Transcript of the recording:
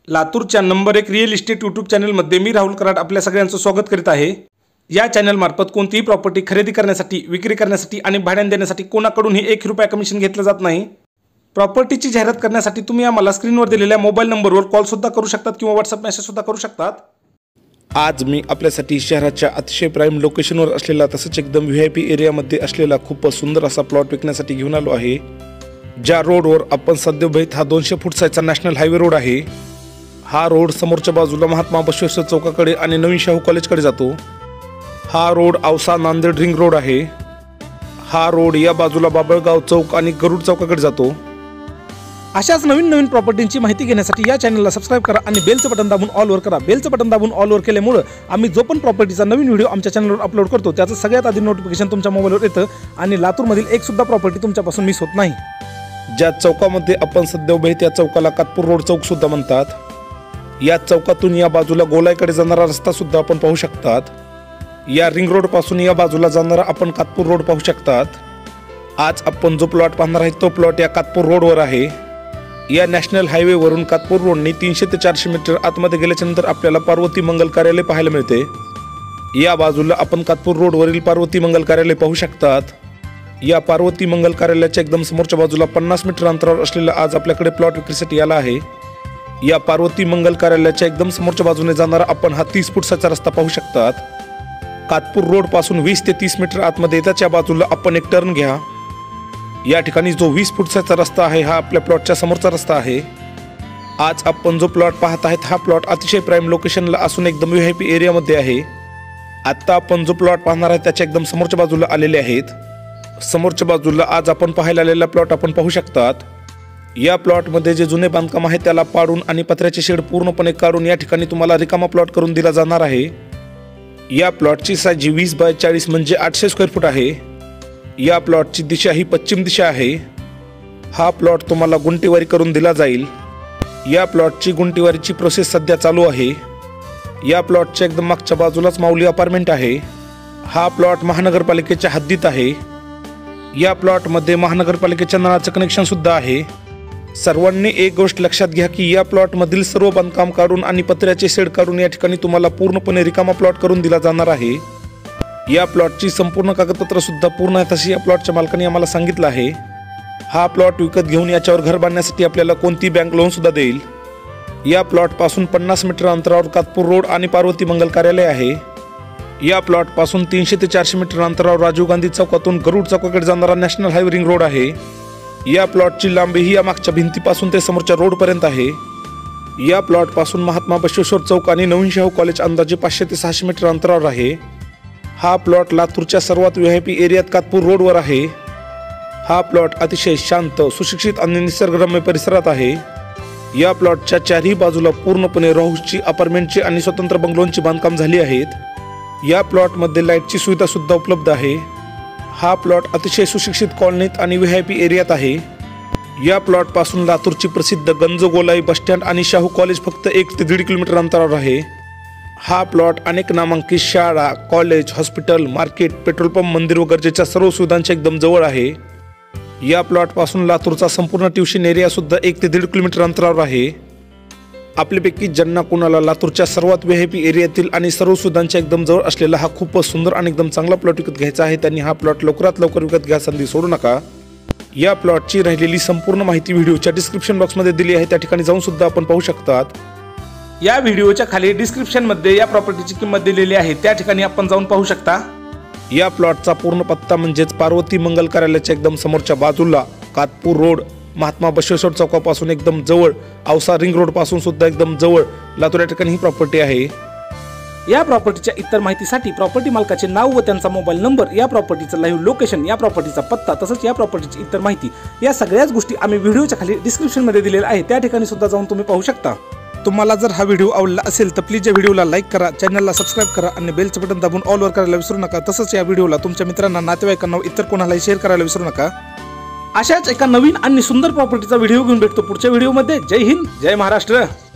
लातूरच्या number 1 real estate YouTube चॅनलमध्ये मी राहुल कराड आपल्या सगळ्यांचं स्वागत करीत आहे। या चॅनल मार्फत कोणतीही प्रॉपर्टी खरेदी करण्यासाठी, विक्री करण्यासाठी आणि भाड्याने देण्यासाठी कोणाकडूनही 1 रुपया कमिशन घेतलं जात नाही। प्रॉपर्टीची जाहिरात करण्यासाठी तुम्ही आम्हाला स्क्रीनवर दिलेल्या मोबाईल नंबरवर कॉल सुद्धा करू शकतात किंवा व्हॉट्सअप मेसेज सुद्धा करू शकतात। आज मी आपल्यासाठी शहराच्या अतिशय प्राइम लोकेशनवर असलेला तसंच एकदम व्हीआयपी एरियामध्ये असलेला खूप सुंदर असा प्लॉट विकण्यासाठी घेऊन आलो आहे। ज्या रोडवर आपण सध्या उभेत हा 200 फूट साईजचा नॅशनल हायवे रोड आहे। हा रोड समोरच्या बाजूला महात्मा बसवेश्वर चौकाकडे आणि नवीन शाहू कॉलेजकडे जातो। हा road Ausa Nanded ring road आहे। हा रोड या बाजूला बाबळगाव चौक आणि गरुड चौकाकडे जातो। अशाच नवीन प्रॉपर्टींची माहिती घेण्यासाठी या चॅनलला सबस्क्राइब करा आणि बेलचं बटन दाबून ऑल वर करा। बेलचं बटन दाबून ऑल वर केल्यामुळे आम्ही जो पण प्रॉपर्टीचा नवीन व्हिडिओ आमच्या चॅनलवर अपलोड करतो त्याचं सगळ्यात आधी नोटिफिकेशन तुमच्या मोबाईलवर येतं आणि लातूरमधील एक सुद्धा प्रॉपर्टी तुमच्यापासून मिस होत नाही। ज्या चौकामध्ये आपण सध्या उभे त्या चौकाला कातपूर रोड चौक सुद्धा म्हणतात। या चौकातून या बाजूला गोलाईकडे जाणारा रस्ता सुद्धा आपण पाहू शकतात। या रिंग रोड पासून या बाजूला जाणारा आपण कातपूर रोड पाहू शकतात। आज आपण जो प्लॉट पाहणार आहे तो प्लॉट या कातपूर रोडवर आहे। या नॅशनल हायवे वरून कातपूर रोडने 300 ते 400 मीटर आतमध्ये गेल्यानंतर आपल्याला पार्वती मंगल कार्यालय पाहायला मिळते। या बाजूला आपण कातपूर रोडवरील पार्वती मंगल कार्यालय पाहू शकतात। या पार्वती मंगल कार्यालयाच्या एकदम समोरच्या बाजूला 50 मीटर अंतरावर असलेला आज आपल्याकडे प्लॉट विक्रीसाठी आला आहे। या पार्वती मंगल कार्यालयाच्या एकदम समोरच्या बाजूने जाणारा आपण हा 30 फुटाचा रस्ता पाहू शकतात। कातपूर रोड पासून 20 ते 30 मीटर आतमध्ये त्याच्या बाजूला आपण एक टर्न घ्या। या ठिकाणी जो 20 फुटाचा रस्ता आहे हा आपल्या प्लॉटच्या समोरचा रस्ता आहे। आज आपण जो प्लॉट पाहत आहेत हा प्लॉट अतिशय प्राइम लोकेशनला असून एकदम व्हीआयपी एरियामध्ये आहे। आता आपण जो प्लॉट पाहणार आहे त्याच्या एकदम समोरच्या बाजूला आलेले आहेत। समोरच्या बाजूला आज आपण पाहायला आलेला प्लॉट आपण पाहू शकतात। या प्लॉटमध्ये जे जुने बांधकाम आहे त्याला पाडून आणि पत्र्याचे शेड पूर्णपणे काढून या ठिकाणी तुम्हाला रिकामा प्लॉट करून दिला जाणार आहे। या प्लॉटची साईज 20 बाय 40 म्हणजे 800 स्क्वेअर फूट आहे। या प्लॉटची दिशा ही पश्चिम दिशा आहे। हा प्लॉट तुम्हाला गुंठेवारी करून दिला जाईल। या प्लॉटची गुंठेवारीची प्रोसेस सध्या चालू आहे। या प्लॉटच्या एकदम मागच्या बाजूलाच माऊली अपार्टमेंट आहे। हा प्लॉट महानगरपालिकेच्या हद्दीत आहे। या प्लॉटमध्ये महानगरपालिकेच्या नळाचं कनेक्शन सुद्धा आहे। सर्वांनी एक गोष्ट लक्षात घ्या की या प्लॉटमधील सर्व बांधकाम काढून आणि पत्र्याचे शेड काढून या ठिकाणी तुम्हाला पूर्णपणे रिकामा प्लॉट करून दिला जाणार आहे। या प्लॉटची संपूर्ण कागदपत्र सुद्धा पूर्ण आहेत अशी या प्लॉटच्या मालकाने आम्हाला सांगितलं आहे। हा प्लॉट विकत घेऊन याच्यावर घर बांधण्यासाठी आपल्याला कोणती बँक लोन सुद्धा देईल। या प्लॉट पासून 50 मीटर अंतरावर कातपूर रोड आणि पार्वती मंगल कार्यालय आहे। या प्लॉट पासून 300 ते 400 मीटर अंतरावर राजीव गांधी चौकातून गरुड चौकाकडे जाणारा नॅशनल हायवे रिंग रोड आहे। या प्लॉटची लांबी ही या मागच्या भिंतीपासून ते समोरच्या रोड पर्यंत आहे। या प्लॉट पासून महात्मा बसवेश्वर चौक आणि नवीन शाहू कॉलेज अंदाजे 500 ते 600 मीटर अंतरावर आहे। हा प्लॉट लातूरच्या सर्वात व्हीआयपी एरियात कातपूर रोडवर आहे। हा प्लॉट अतिशय शांत, सुशिक्षित आणि निसर्गरम्य परिसरात आहे। या प्लॉटच्या चारही बाजूला पूर्णपणे राहूची, अपार्टमेंटची आणि स्वतंत्र बंगलोंची बांधकाम झाली आहेत। या प्लॉटमध्ये लाईटची सुविधा सुद्धा उपलब्ध आहे। हा प्लॉट अतिशय सुशिक्षित कॉलनीत आणि व्हीआयपी एरियात आहे। या प्लॉट पासून लातूरची प्रसिद्ध गंजगोलाई बस स्टँड आणि शाहू कॉलेज फक्त 1 ते 1.5 किलोमीटर अंतरावर आहे। हा प्लॉट अनेक नामांकित शाळा, college, hospital, market, petrol pump, मंदिर व गरजेच्या सर्व सुविधांच्या एकदम जवळ आहे। या प्लॉट पासून लातूरचा संपूर्ण ट्युशन एरिया सुद्धा 1 ते 1.5 किलोमीटर अंतरावर आहे। आपल्यापैकी ज्यांना कोणाला लातूरच्या सर्वात व्हीआयपी एरियातील आणि सर्व सुविधांच्या एकदम जवळ असलेला हा खूपच सुंदर आणि एकदम चांगला प्लॉट विकत घ्यायचा आहे त्यांनी हा प्लॉट लवकरात लवकर विकत घ्या, संधी सोडू नका। या प्लॉटची राहिलेली संपूर्ण माहिती व्हिडिओच्या डिस्क्रिप्शन बॉक्समध्ये दिली आहे, त्या ठिकाणी जाऊन सुद्धा आपण पाहू शकतात। या व्हिडिओच्या खाली डिस्क्रिप्शनमध्ये या प्रॉपर्टीची किंमत दिलेली आहे, त्या ठिकाणी आपण जाऊन पाहू शकता। या प्लॉटचा पूर्ण पत्ता म्हणजेच पार्वती मंगल कार्यालयाच्या एकदम समोरच्या बाजूला कातपूर रोड, महात्मा बसवेश्वर चौकापासून एकदम जवळ, औसा रिंग रोड पासून सुद्धा एकदम जवळ लातूर या ठिकाणी ही प्रॉपर्टी आहे। या प्रॉपर्टीच्या इतर माहितीसाठी प्रॉपर्टी मालकाचे नाव व त्यांचा मोबाईल नंबर, या प्रॉपर्टीचं लाईव्ह लोकेशन, या प्रॉपर्टीचा पत्ता तसंच या प्रॉपर्टीची इतर माहिती या सगळ्याच गोष्टी आम्ही व्हिडिओच्या खाली डिस्क्रिप्शनमध्ये दिलेल्या आहे, त्या ठिकाणी सुद्धा जाऊन तुम्ही पाहू शकता। तुम्हाला जर हा व्हिडिओ आवडला असेल तर प्लीज या व्हिडिओला लाईक करा, चॅनलला सबस्क्राइब करा आणि बेलचं बटन दाबून ऑल वर करायला विसरू नका। तसंच या व्हिडिओला तुमच्या मित्रांना, नातेवाईकांना इतर कोणालाही शेअर करायला विसरू नका। अशाच एका नवीन आणि सुंदर प्रॉपर्टीचा व्हिडिओ घेऊन भेटतो पुढच्या व्हिडिओमध्ये। जय हिंद, जय महाराष्ट्र।